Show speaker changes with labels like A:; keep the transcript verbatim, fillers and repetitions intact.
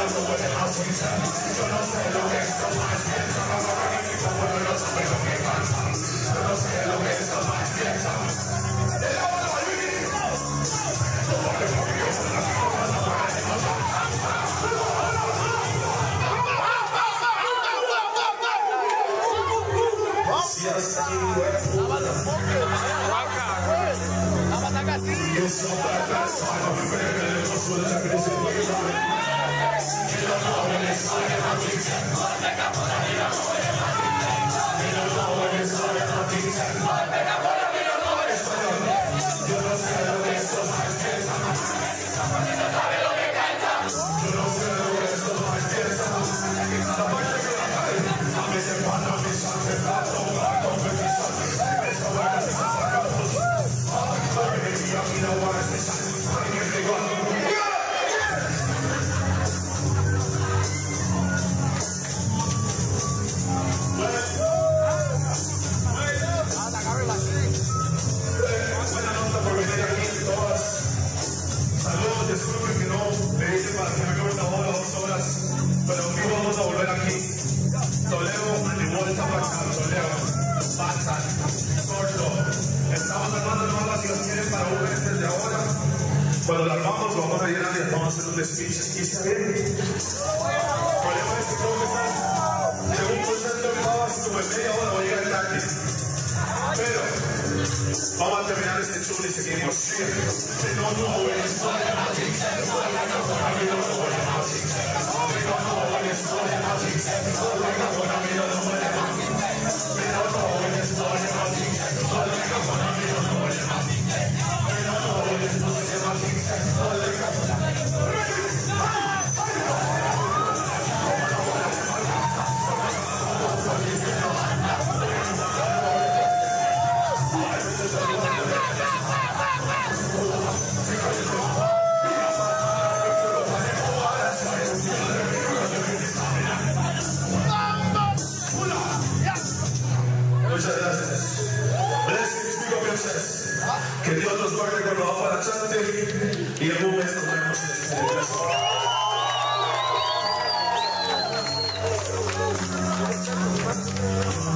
A: Cuando la armamos, vamos a llenar y vamos a hacer un speech aquí, ¿está bien? El problema es que tengo que estar en un concierto que va así como en media hora, voy a llegar tarde. Pero vamos a terminar este show y seguimos. Muchas gracias. Blessings, big up yourselves. Que Dios los guarde cuando va para Chante y en un mes nos vemos en este gracias.